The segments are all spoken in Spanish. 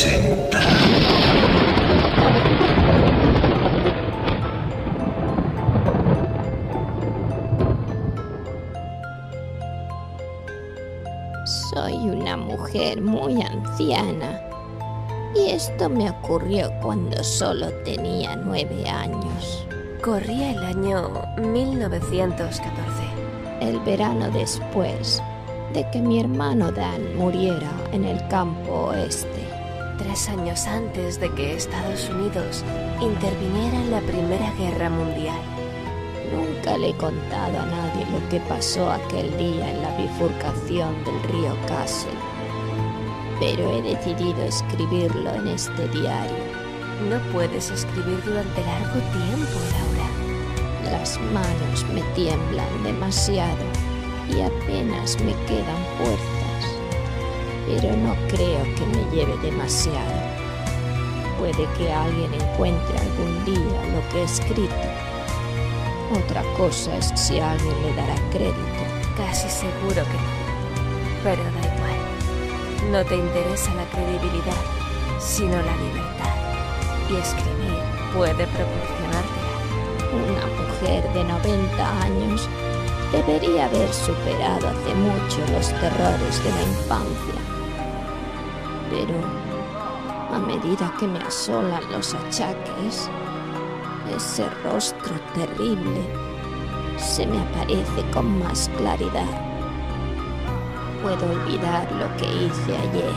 presenta. Soy una mujer muy anciana y esto me ocurrió cuando solo tenía 9 años. Corría el año 1914. El verano después de que mi hermano Dan muriera en el campo oeste. 3 años antes de que Estados Unidos interviniera en la Primera Guerra Mundial. Nunca le he contado a nadie lo que pasó aquel día en la bifurcación del río Castle, pero he decidido escribirlo en este diario. No puedes escribir durante largo tiempo, Laura. Las manos me tiemblan demasiado y apenas me quedan fuerzas, pero no creo que me lleve demasiado. Puede que alguien encuentre algún día lo que he escrito. Otra cosa es si alguien le dará crédito. Casi seguro que no, pero da igual. No te interesa la credibilidad, sino la libertad. Y escribir puede proporcionártela. Una mujer de 90 años debería haber superado hace mucho los terrores de la infancia. Pero a medida que me asolan los achaques, ese rostro terrible se me aparece con más claridad. Puedo olvidar lo que hice ayer.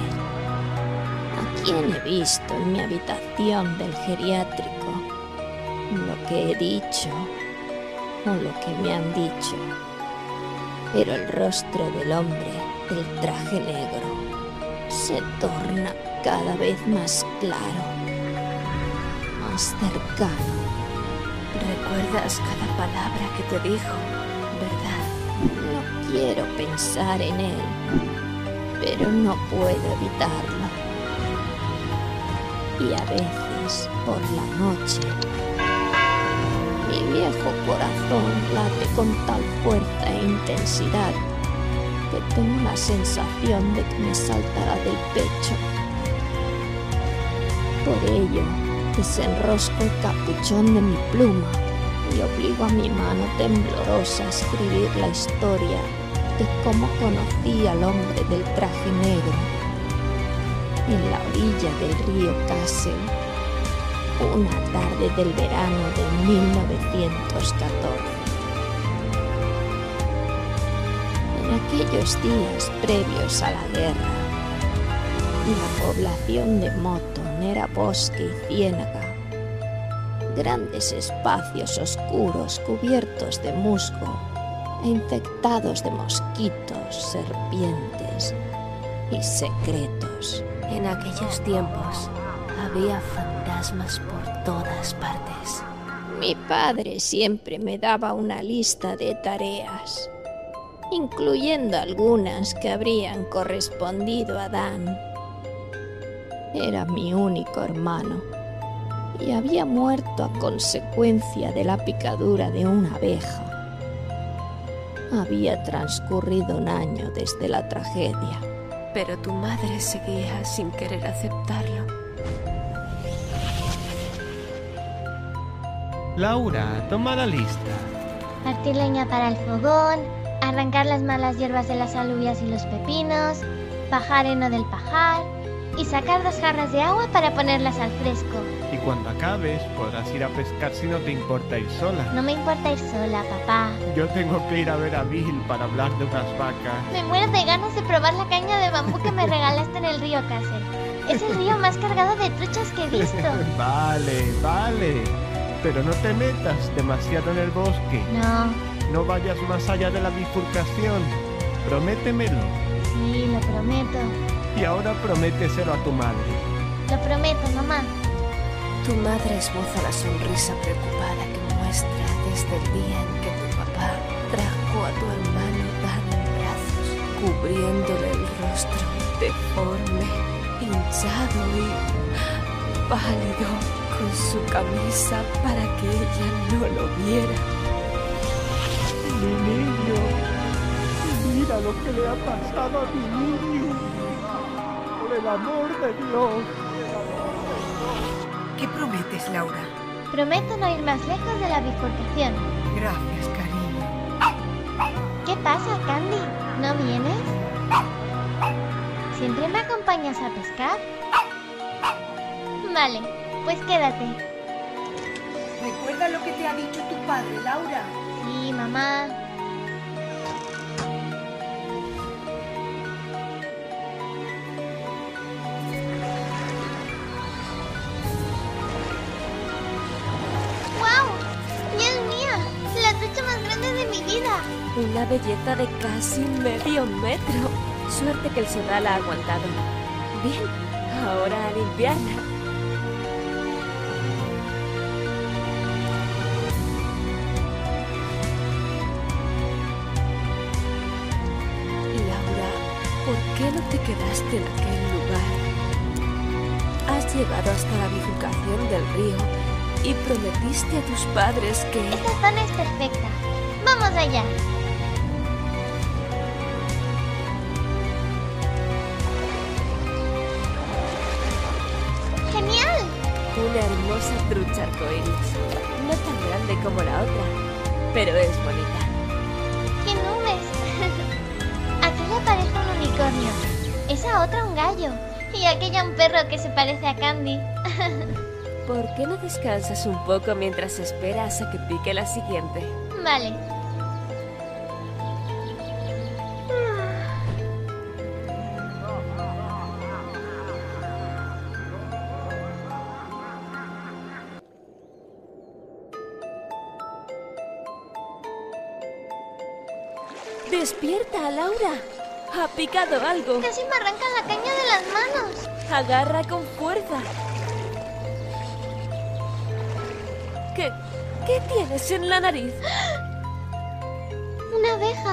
¿A quién he visto en mi habitación del geriátrico? Lo que he dicho o lo que me han dicho. Pero el rostro del hombre del traje negro se torna cada vez más claro, más cercano. Recuerdas cada palabra que te dijo, ¿verdad? No quiero pensar en él, pero no puedo evitarlo. Y a veces, por la noche, mi viejo corazón late con tal fuerza e intensidad que tengo la sensación de que me saltará del pecho. Por ello, desenrosco el capuchón de mi pluma y obligo a mi mano temblorosa a escribir la historia de cómo conocí al hombre del traje negro en la orilla del río Castle, una tarde del verano de 1914. En aquellos días previos a la guerra, la población de Moton era bosque y ciénaga, grandes espacios oscuros cubiertos de musgo e infectados de mosquitos, serpientes y secretos. En aquellos tiempos había fantasmas por todas partes. Mi padre siempre me daba una lista de tareas, incluyendo algunas que habrían correspondido a Dan. Era mi único hermano y había muerto a consecuencia de la picadura de una abeja. Había transcurrido 1 año desde la tragedia. Pero tu madre seguía sin querer aceptarlo. Laura, toma la lista. Partir leña para el fogón, arrancar las malas hierbas de las alubias y los pepinos, pajar heno del pajar y sacar 2 jarras de agua para ponerlas al fresco. Y cuando acabes, podrás ir a pescar si no te importa ir sola. No me importa ir sola, papá. Yo tengo que ir a ver a Bill para hablar de unas vacas. Me muero de ganas de probar la caña de bambú que me regalaste en el río Castle. Es el río más cargado de truchas que he visto. Vale. Pero no te metas demasiado en el bosque. No. No vayas más allá de la bifurcación. Prométemelo. Sí, lo prometo. Y ahora prométeselo a tu madre. Lo prometo, mamá. Tu madre esboza la sonrisa preocupada que muestra desde el día en que tu papá trajo a tu hermano Dan en brazos, cubriéndole el rostro deforme, hinchado y pálido, con su camisa para que ella no lo viera. Mi niño, mira lo que le ha pasado a mi niño. Por el amor de Dios. ¿Qué prometes, Laura? Prometo no ir más lejos de la bifurcación. Gracias, cariño. ¿Qué pasa, Candy? ¿No vienes? ¿Siempre me acompañas a pescar? Vale, pues quédate. ¿Recuerda lo que te ha dicho tu padre, Laura? Sí, mamá. ¡Guau! ¡Dios mía! La trucha más grande de mi vida. Una belleza de casi medio metro. Suerte que el sedal ha aguantado. Bien, ahora a limpiarla. Laura, ¿por qué no te quedaste en aquel lugar? Has llegado hasta la bifurcación del río y prometiste a tus padres que... Esta zona es perfecta. ¡Vamos allá! ¡Genial! Una hermosa trucha arcoíris. No tan grande como la otra, pero es bonita. ¡Qué nubes! Aquella parece un unicornio. Esa otra un gallo. Y aquella un perro que se parece a Candy. ¿Por qué no descansas un poco mientras esperas a que pique la siguiente? Vale. ¡Despierta, Laura! ¡Ha picado algo! Casi me arrancan la caña de las manos. ¡Agarra con fuerza! ¿Qué tienes en la nariz? Una abeja.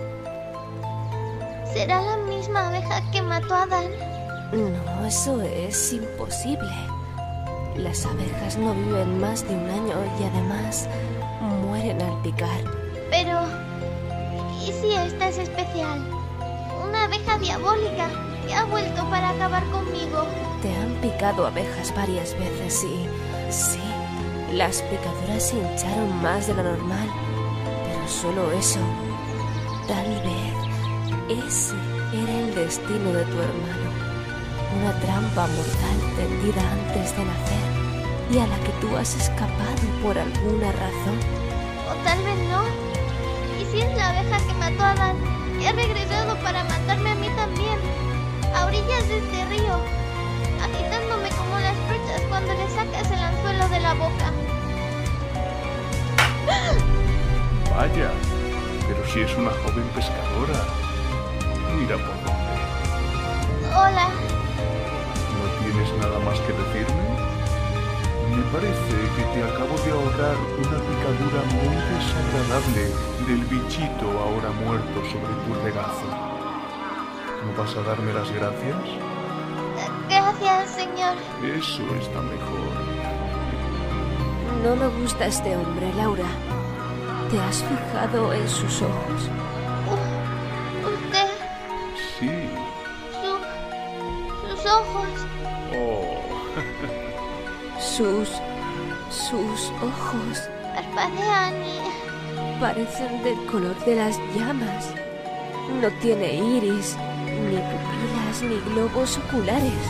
¿Será la misma abeja que mató a Dan? No, eso es imposible. Las abejas no viven más de un año y además mueren al picar. Pero... ¿y si esta es especial? Una abeja diabólica que ha vuelto para acabar conmigo. Te han picado abejas varias veces y... sí, las picaduras se hincharon más de lo normal. Pero solo eso. Tal vez ese era el destino de tu hermano. Una trampa mortal tendida antes de nacer y a la que tú has escapado por alguna razón. O tal vez no. ¿Y si es la abeja que mató a Dan y ha regresado para matarme a mí también? A orillas de este río, agitándome como las truchas cuando le sacas el anzuelo de la boca. Vaya, pero si es una joven pescadora. Mira por dónde. Hola. ¿No tienes nada más que decirme? Me parece que te acabo de ahorrar una picadura muy desagradable del bichito ahora muerto sobre tu regazo. ¿No vas a darme las gracias? Gracias, señor. Eso está mejor. No me gusta este hombre, Laura. ¿Te has fijado en sus ojos? Usted... Sí. sus ojos... Oh. Sus ojos parpadean y... parecen del color de las llamas. No tiene iris, ni pupilas, ni globos oculares.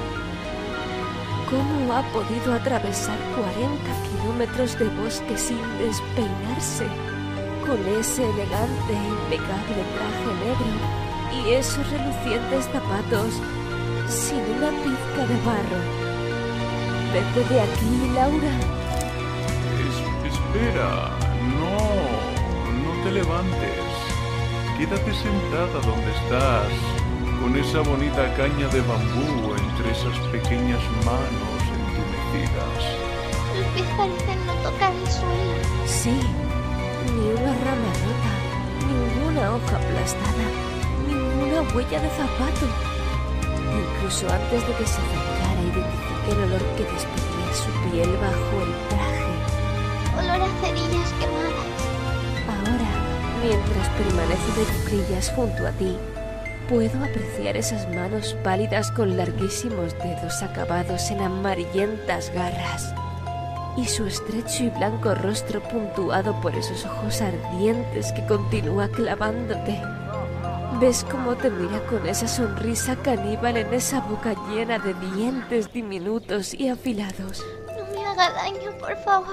¿Cómo ha podido atravesar 40 kilómetros de bosque sin despeinarse? Con ese elegante e impecable traje negro y esos relucientes zapatos sin una pizca de barro. Vete de aquí, Laura. Espera, no te levantes. Quédate sentada donde estás, con esa bonita caña de bambú entre esas pequeñas manos entumecidas. Sus pies parecen no tocar el suelo. Sí, ni una rama rota, ninguna hoja aplastada, ninguna huella de zapato. Incluso antes de que se acercara, identifiqué el olor que despedía su piel bajo el traje. Olor a cerillas quemadas. Ahora, mientras permanece de cuclillas junto a ti, Puedo apreciar esas manos pálidas con larguísimos dedos acabados en amarillentas garras y su estrecho y blanco rostro puntuado por esos ojos ardientes que continúa clavándote. ¿Ves cómo te mira con esa sonrisa caníbal en esa boca llena de dientes diminutos y afilados? No me haga daño, por favor.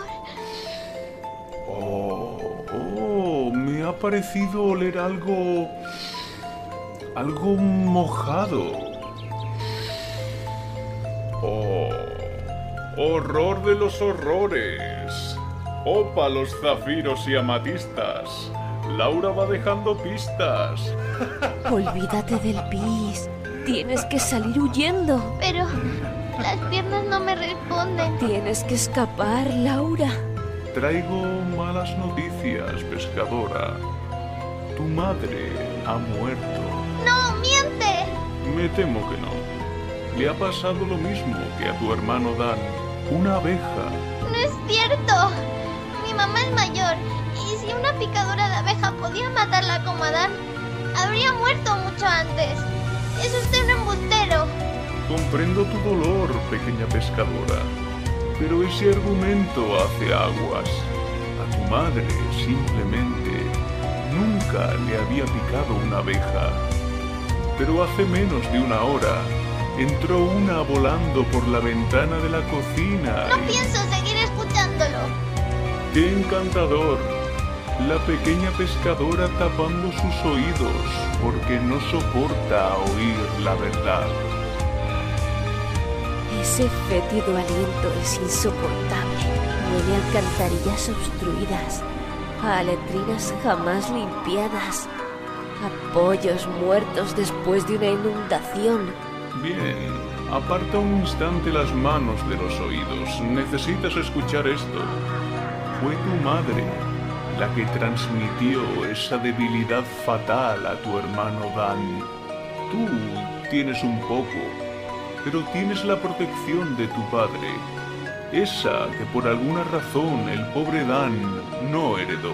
Me ha parecido oler algo mojado. Oh, horror de los horrores. Ópalos, zafiros y amatistas. Laura va dejando pistas. Olvídate del pis. Tienes que salir huyendo. Pero las piernas no me responden. Tienes que escapar, Laura. Traigo malas noticias, pescadora. Tu madre ha muerto. ¡No, miente! Me temo que no. Le ha pasado lo mismo que a tu hermano Dan. Una abeja. No es cierto. Mi mamá es mayor. Y si una picadura de abeja podía matarla como a Dan, habría muerto mucho antes. Es usted un embustero. Comprendo tu dolor, pequeña pescadora. Pero ese argumento hace aguas. A tu madre simplemente nunca le había picado una abeja. Pero hace menos de una hora entró una volando por la ventana de la cocina. No pienso seguir escuchándolo. ¡Qué encantador! La pequeña pescadora tapando sus oídos porque no soporta oír la verdad. Ese fétido aliento es insoportable. Huele a alcantarillas obstruidas, a letrinas jamás limpiadas, a pollos muertos después de una inundación. Bien, aparta un instante las manos de los oídos. Necesitas escuchar esto. Fue tu madre la que transmitió esa debilidad fatal a tu hermano Dan. Tú tienes un poco, pero tienes la protección de tu padre, esa que por alguna razón el pobre Dan no heredó.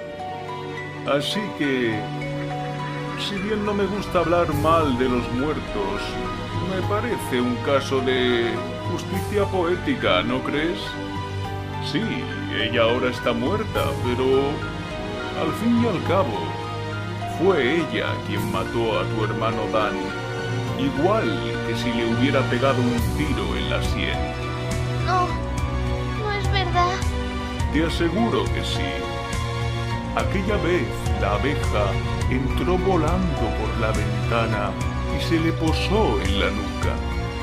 Así que, si bien no me gusta hablar mal de los muertos, me parece un caso de justicia poética, ¿no crees? Sí, ella ahora está muerta, pero al fin y al cabo, fue ella quien mató a tu hermano Dan, igual que si le hubiera pegado un tiro en la sien. No, no es verdad. Te aseguro que sí. Aquella vez la abeja entró volando por la ventana y se le posó en la nuca.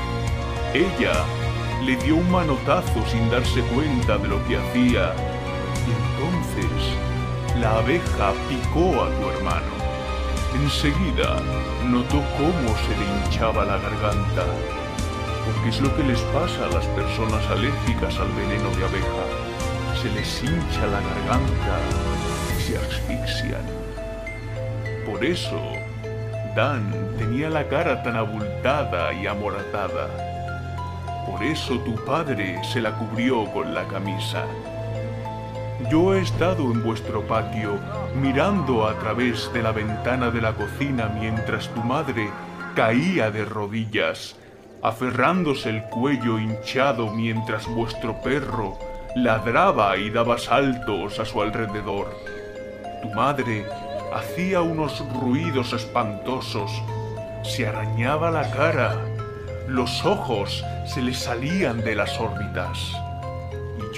Ella le dio un manotazo sin darse cuenta de lo que hacía y entonces la abeja picó a tu hermano. Enseguida notó cómo se le hinchaba la garganta, porque es lo que les pasa a las personas alérgicas al veneno de abeja. Se les hincha la garganta y se asfixian. Por eso, Dan tenía la cara tan abultada y amoratada. Por eso tu padre se la cubrió con la camisa. Yo he estado en vuestro patio mirando a través de la ventana de la cocina mientras tu madre caía de rodillas, aferrándose el cuello hinchado mientras vuestro perro ladraba y daba saltos a su alrededor. Tu madre hacía unos ruidos espantosos, se arañaba la cara, los ojos se le salían de las órbitas y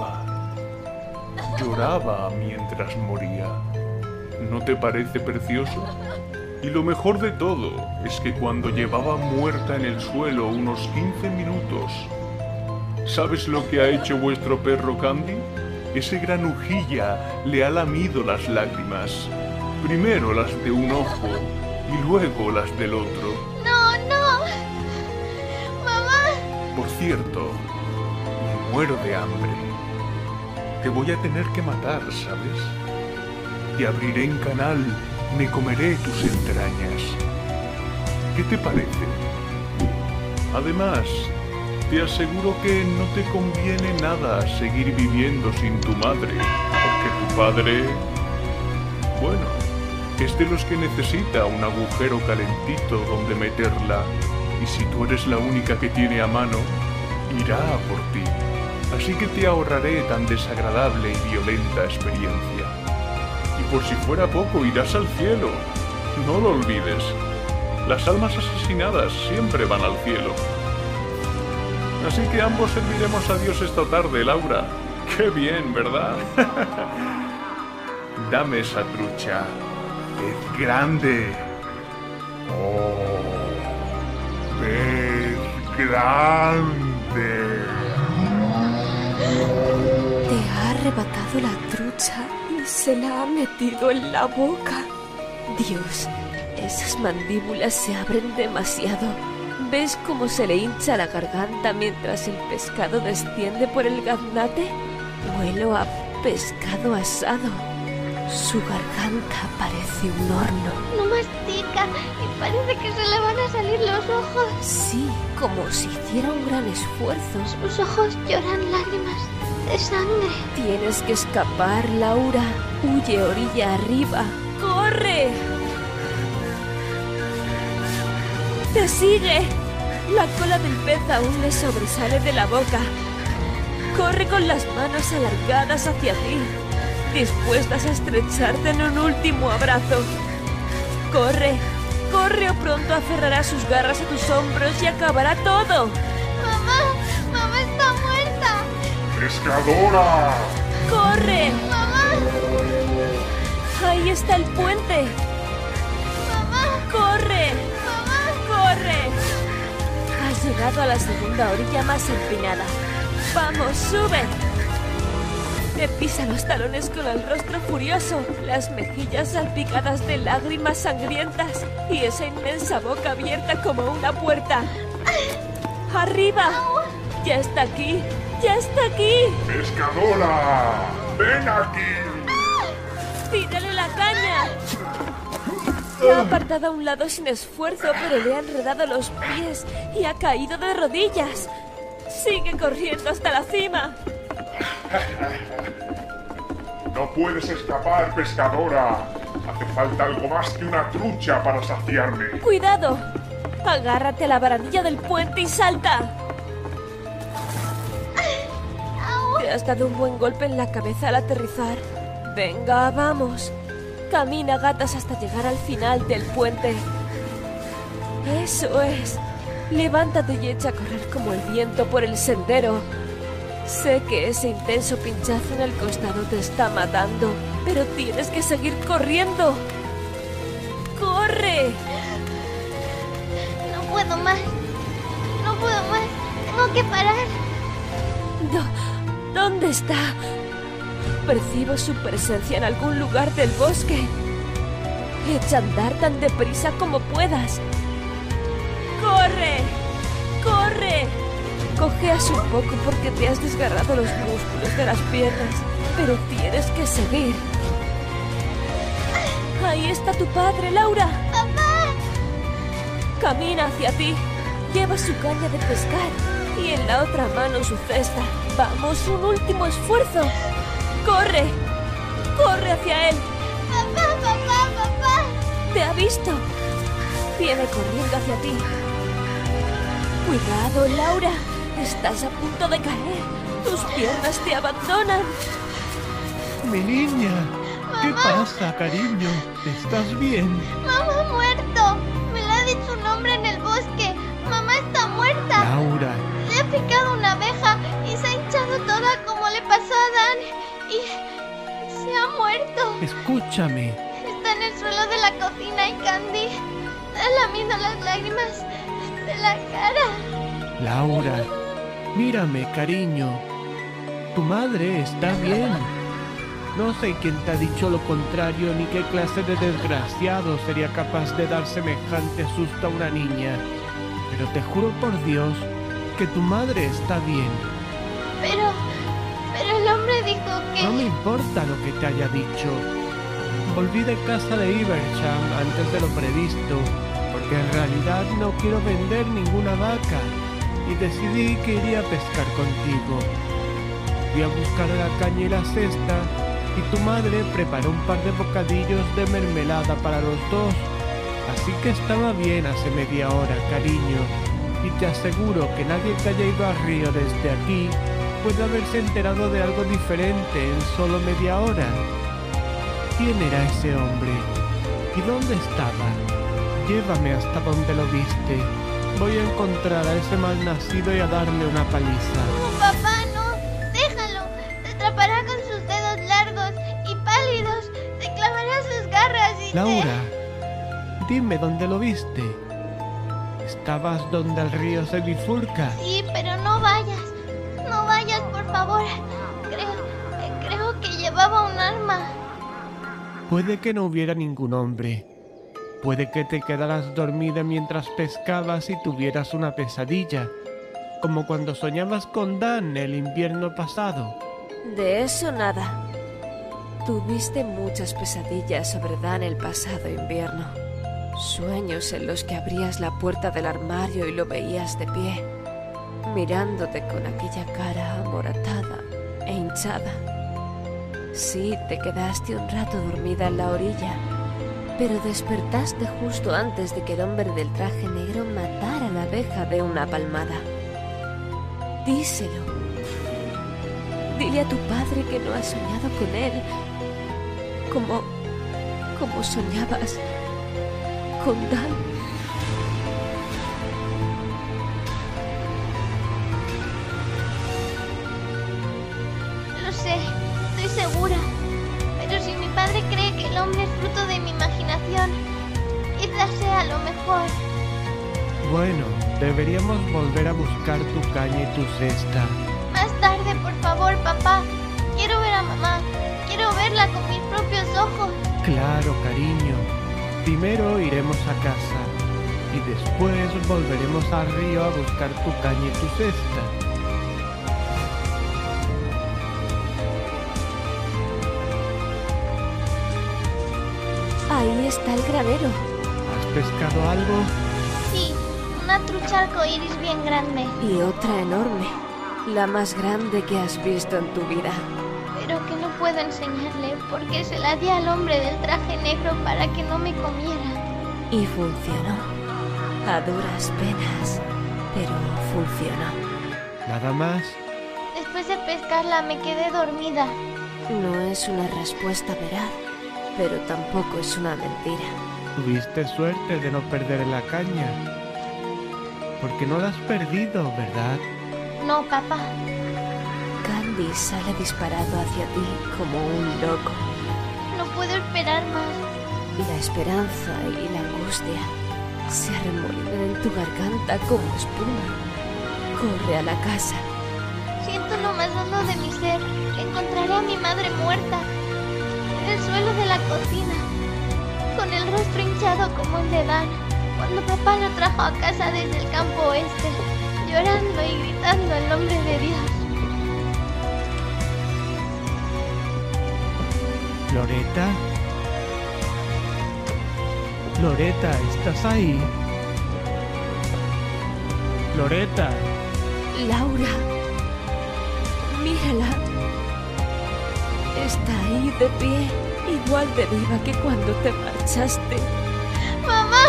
lloraba mientras moría. ¿No te parece precioso? Y lo mejor de todo es que cuando llevaba muerta en el suelo unos 15 minutos, ¿sabes lo que ha hecho vuestro perro Candy? Ese granujilla le ha lamido las lágrimas, primero las de un ojo y luego las del otro. No, no. Mamá. Por cierto, me muero de hambre. Te voy a tener que matar, ¿sabes? Te abriré en canal, me comeré tus entrañas. ¿Qué te parece? Además, te aseguro que no te conviene nada seguir viviendo sin tu madre, porque tu padre, bueno, Es de los que necesita un agujero calentito donde meterla. Y si tú eres la única que tiene a mano, irá a por ti. Así que te ahorraré tan desagradable y violenta experiencia. Y por si fuera poco, irás al cielo. No lo olvides. Las almas asesinadas siempre van al cielo. Así que ambos serviremos a Dios esta tarde, Laura. ¡Qué bien!, ¿verdad? Dame esa trucha. ¡Es grande! ¡Oh! ¡Es grande! Te ha arrebatado la trucha y se la ha metido en la boca. Dios, esas mandíbulas se abren demasiado. ¿Ves cómo se le hincha la garganta mientras el pescado desciende por el gaznate? Huelo a pescado asado. Su garganta parece un horno. No mastica y parece que se le van a salir los ojos. Sí, como si hiciera un gran esfuerzo. Sus ojos lloran lágrimas de sangre. Tienes que escapar, Laura. Huye orilla arriba. ¡Corre! ¡Te sigue! La cola del pez aún le sobresale de la boca. Corre con las manos alargadas hacia ti, dispuestas a estrecharte en un último abrazo. ¡Corre! ¡Corre o pronto aferrará sus garras a tus hombros y acabará todo! ¡Mamá! ¡Mamá está muerta! ¡Pescadora! ¡Corre! ¡Mamá! ¡Ahí está el puente! ¡Mamá! ¡Corre! ¡Mamá! ¡Corre! Has llegado a la segunda orilla más empinada. ¡Vamos, sube! Te pisa los talones con el rostro furioso, las mejillas salpicadas de lágrimas sangrientas y esa inmensa boca abierta como una puerta. ¡Arriba! ¡Ya está aquí! ¡Ya está aquí! ¡Pescadora! ¡Ven aquí! ¡Tírale la caña! La ha apartado a un lado sin esfuerzo, pero le ha enredado los pies y ha caído de rodillas. ¡Sigue corriendo hasta la cima! No puedes escapar, pescadora. Hace falta algo más que una trucha para saciarme. ¡Cuidado! Agárrate a la barandilla del puente y salta. Te has dado un buen golpe en la cabeza al aterrizar. Venga, vamos. Camina, gatas, hasta llegar al final del puente. Eso es. Levántate y echa a correr como el viento por el sendero. Sé que ese intenso pinchazo en el costado te está matando, pero tienes que seguir corriendo. ¡Corre! No puedo más. No puedo más. Tengo que parar. ¿Dónde está? Percibo su presencia en algún lugar del bosque. Echa a andar tan deprisa como puedas. ¡Corre! ¡Corre! Cojeas un poco porque te has desgarrado los músculos de las piernas, pero tienes que seguir. Ahí está tu padre, Laura. ¡Papá! Camina hacia ti. Lleva su caña de pescar y en la otra mano su cesta. Vamos, un último esfuerzo. ¡Corre! ¡Corre hacia él! ¡Papá, papá, papá! ¡Te ha visto! Viene corriendo hacia ti. ¡Cuidado, Laura! Estás a punto de caer. Tus piernas te abandonan. Mi niña, ¿qué pasa, cariño? ¿Estás bien? ¡Mamá ha muerto! Me lo ha dicho un hombre en el bosque. ¡Mamá está muerta! Laura, Le ha picado una abeja y se ha hinchado toda como le pasó a Dan. Y se ha muerto. escúchame. Está en el suelo de la cocina y Candy ha lamido las lágrimas de la cara. Laura, mírame, cariño. Tu madre está bien. No sé quién te ha dicho lo contrario ni qué clase de desgraciado sería capaz de dar semejante susto a una niña. Pero te juro por Dios que tu madre está bien. Pero el hombre dijo que... No me importa lo que te haya dicho. Volví de casa de Iversham antes de lo previsto, porque en realidad no quiero vender ninguna vaca, y decidí que iría a pescar contigo. Fui a buscar la caña y la cesta, y tu madre preparó un par de bocadillos de mermelada para los dos. Así que estaba bien hace media hora, cariño. Y te aseguro que nadie que haya ido al río desde aquí puede haberse enterado de algo diferente en solo media hora. ¿Quién era ese hombre? ¿Y dónde estaba? Llévame hasta donde lo viste. Voy a encontrar a ese malnacido y a darle una paliza. ¡No, papá, no! ¡Déjalo! Te atrapará con sus dedos largos y pálidos. Te clavará sus garras y Laura, dime dónde lo viste. ¿Estabas donde el río se bifurca? Sí, pero no vayas. No vayas, por favor. Creo que llevaba un arma. Puede que no hubiera ningún hombre. Puede que te quedaras dormida mientras pescabas y tuvieras una pesadilla, como cuando soñabas con Dan el invierno pasado. De eso nada. Tuviste muchas pesadillas sobre Dan el pasado invierno. Sueños en los que abrías la puerta del armario y lo veías de pie, mirándote con aquella cara amoratada e hinchada. Sí, te quedaste un rato dormida en la orilla, pero despertaste justo antes de que el hombre del traje negro matara a la abeja de una palmada. Díselo. Dile a tu padre que no has soñado con él, como soñabas con Dan. Lo sé, estoy segura. Pero si mi padre cree que el hombre es fruto de mi imaginación, quizás sea lo mejor. Bueno, deberíamos volver a buscar tu caña y tu cesta. Más tarde, por favor, papá. Quiero ver a mamá. Quiero verla con mis propios ojos. Claro, cariño. Primero iremos a casa y después volveremos al río a buscar tu caña y tu cesta. Ahí está el granero. ¿Has pescado algo? Sí, una trucha arcoíris bien grande. Y otra enorme. La más grande que has visto en tu vida. Pero que no puedo enseñarle porque se la di al hombre del traje negro para que no me comiera. Y funcionó. A duras penas, pero funcionó. ¿Nada más? Después de pescarla me quedé dormida. No es una respuesta veraz, pero tampoco es una mentira. Tuviste suerte de no perder la caña. Porque no la has perdido, ¿verdad? No, papá. Candy sale disparado hacia ti como un loco. No puedo esperar más. La esperanza y la angustia se arremolinan en tu garganta como espuma. Corre a la casa. Siento lo más hondo de mi ser. Encontraré a mi madre muerta en el suelo de la cocina, con el rostro hinchado como el de Dan, cuando papá lo trajo a casa desde el campo oeste, llorando y gritando el nombre de Dios. ¿Loreta? Loreta, ¿estás ahí? Loreta. Laura, mírala. Está ahí de pie, igual de viva que cuando te marchaste. ¡Mamá!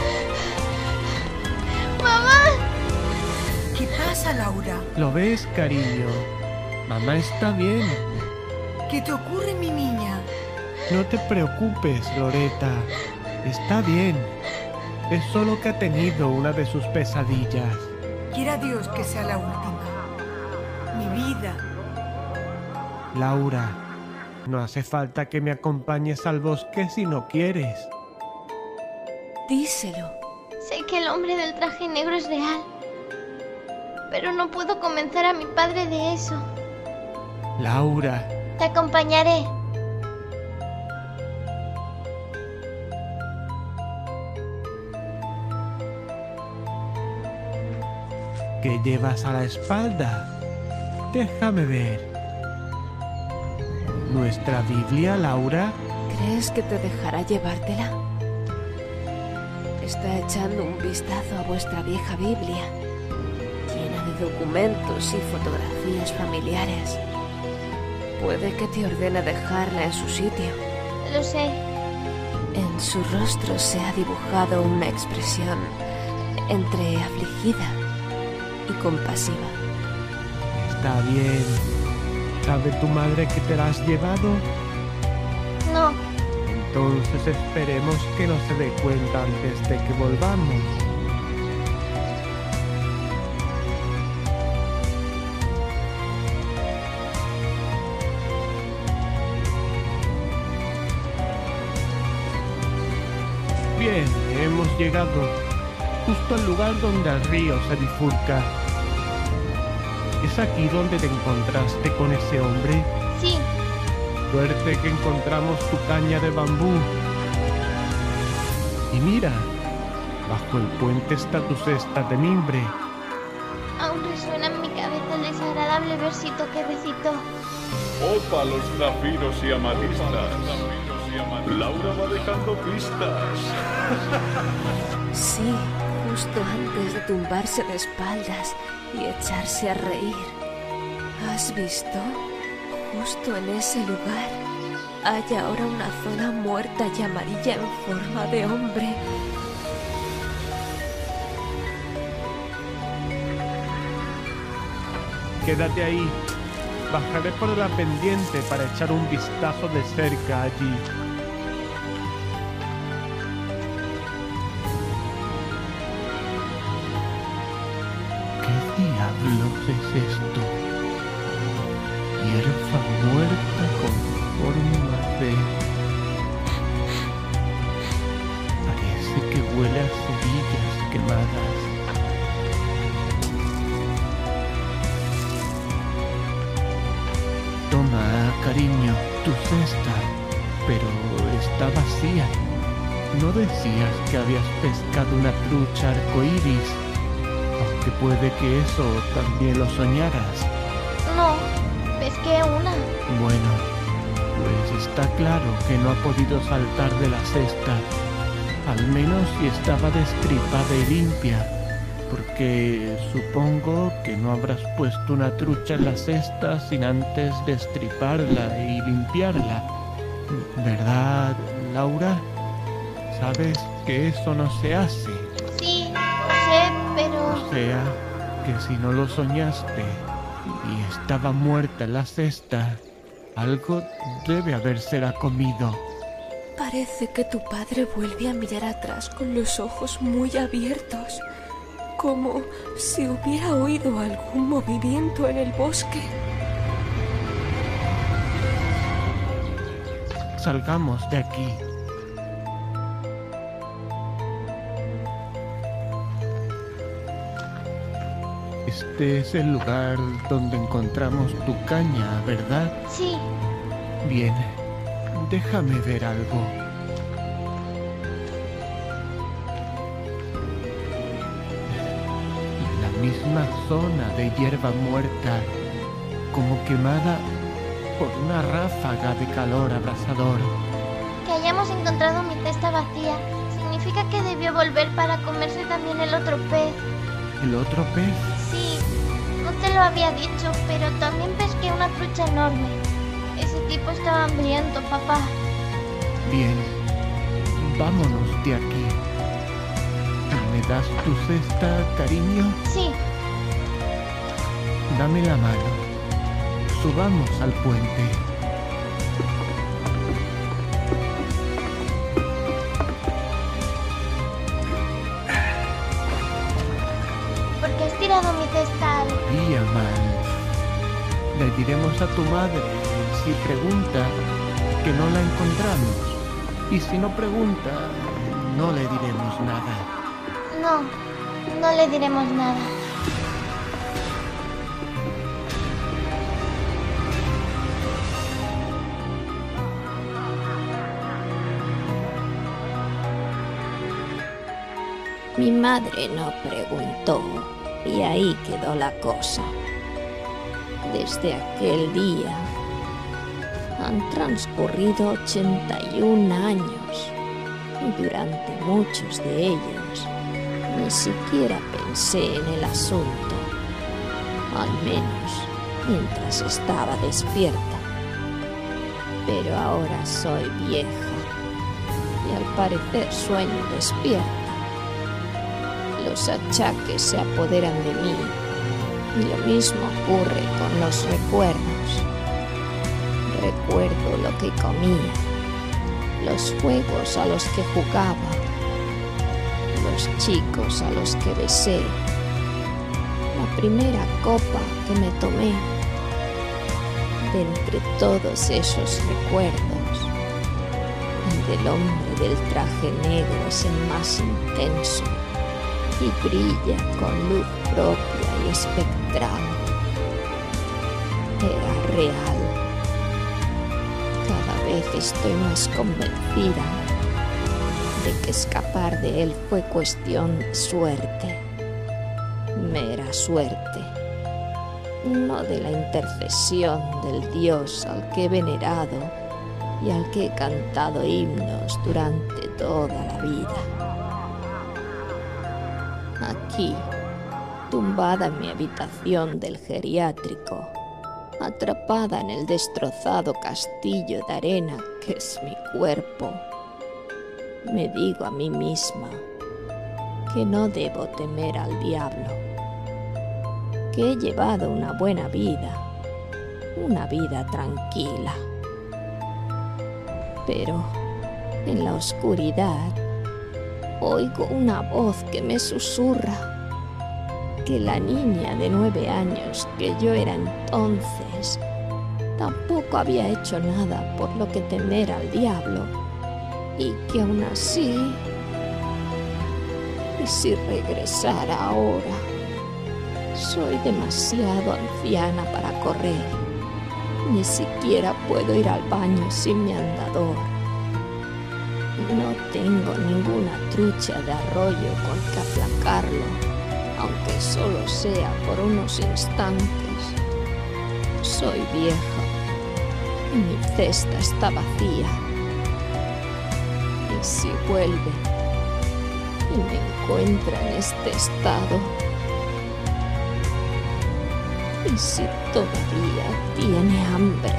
¡Mamá! ¿Qué pasa, Laura? ¿Lo ves, cariño? Mamá está bien. ¿Qué te ocurre, mi niña? No te preocupes, Loreta. Está bien. Es solo que ha tenido una de sus pesadillas. Quiera Dios que sea la última. Mi vida. Laura, no hace falta que me acompañes al bosque si no quieres. Díselo. Sé que el hombre del traje negro es real, pero no puedo convencer a mi padre de eso. Laura. Te acompañaré. ¿Qué llevas a la espalda? Déjame ver. ¿Nuestra Biblia, Laura? ¿Crees que te dejará llevártela? Está echando un vistazo a vuestra vieja Biblia, llena de documentos y fotografías familiares. Puede que te ordene dejarla en su sitio. Lo sé. En su rostro se ha dibujado una expresión entre afligida y compasiva. Está bien. ¿Sabe tu madre que te la has llevado? No. Entonces esperemos que no se dé cuenta antes de que volvamos. Bien, hemos llegado justo al lugar donde el río se bifurca. ¿Es aquí donde te encontraste con ese hombre? Sí. Suerte que encontramos tu caña de bambú. Y mira, bajo el puente está tu cesta de mimbre. Aún resuena en mi cabeza el desagradable versito que recitó. Opa los zafiros y amatistas. Laura va dejando pistas. Sí, justo antes de tumbarse de espaldas y echarse a reír. ¿Has visto? Justo en ese lugar hay ahora una zona muerta y amarilla en forma de hombre. Quédate ahí. Bajaré por la pendiente para echar un vistazo de cerca allí. ¿Qué diablos es esto? Hierba muerta con forma de... Parece que huele a cerillas quemadas. Toma, cariño, tu cesta, pero está vacía. ¿No decías que habías pescado una trucha arcoíris? Aunque puede que eso también lo soñaras. No, pesqué una. Bueno, pues está claro que no ha podido saltar de la cesta. Al menos si estaba destripada y limpia. Porque supongo que no habrás puesto una trucha en la cesta sin antes destriparla y limpiarla. ¿Verdad, Laura? ¿Sabes que eso no se hace? Sí, lo sé, pero... O sea, que si no lo soñaste y estaba muerta en la cesta, algo debe habérsela comido. Parece que tu padre vuelve a mirar atrás con los ojos muy abiertos, como si hubiera oído algún movimiento en el bosque. Salgamos de aquí. Este es el lugar donde encontramos tu caña, ¿verdad? Sí. Bien, déjame ver algo. La misma zona de hierba muerta, como quemada por una ráfaga de calor abrasador. Que hayamos encontrado mi cesta vacía significa que debió volver para comerse también el otro pez. ¿El otro pez? Sí, no te lo había dicho, pero también pesqué una trucha enorme. Ese tipo estaba hambriento, papá. Bien, vámonos de aquí. ¿Me das tu cesta, cariño? Sí. Dame la mano. Subamos al puente. ¿Por qué has tirado mi cesta al...? Día mal. Le diremos a tu madre, si pregunta, que no la encontramos. Y si no pregunta, no le diremos nada. No, no le diremos nada. Mi madre no preguntó y ahí quedó la cosa. Desde aquel día han transcurrido 81 años y durante muchos de ellos ni siquiera pensé en el asunto, al menos mientras estaba despierta. Pero ahora soy vieja y al parecer sueño despierta. Los achaques se apoderan de mí y lo mismo ocurre con los recuerdos. Recuerdo lo que comía, los juegos a los que jugaba, los chicos a los que besé, la primera copa que me tomé. De entre todos esos recuerdos, el del hombre del traje negro es el más intenso y brilla con luz propia y espectral. Era real. Cada vez estoy más convencida de que escapar de él fue cuestión de suerte, mera suerte. No de la intercesión del Dios al que he venerado y al que he cantado himnos durante toda la vida. Aquí, tumbada en mi habitación del geriátrico, atrapada en el destrozado castillo de arena que es mi cuerpo, me digo a mí misma que no debo temer al diablo, que he llevado una buena vida, una vida tranquila. Pero en la oscuridad oigo una voz que me susurra que la niña de 9 años que yo era entonces tampoco había hecho nada por lo que temer al diablo y que aún así, y si regresara ahora, soy demasiado anciana para correr. Ni siquiera puedo ir al baño sin mi andador. No tengo ninguna trucha de arroyo con que aplacarlo, aunque solo sea por unos instantes. Soy vieja y mi cesta está vacía. Y si vuelve y me encuentra en este estado, y si todavía tiene hambre.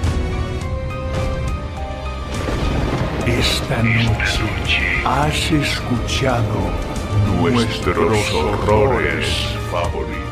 Esta noche has escuchado nuestros horrores favoritos.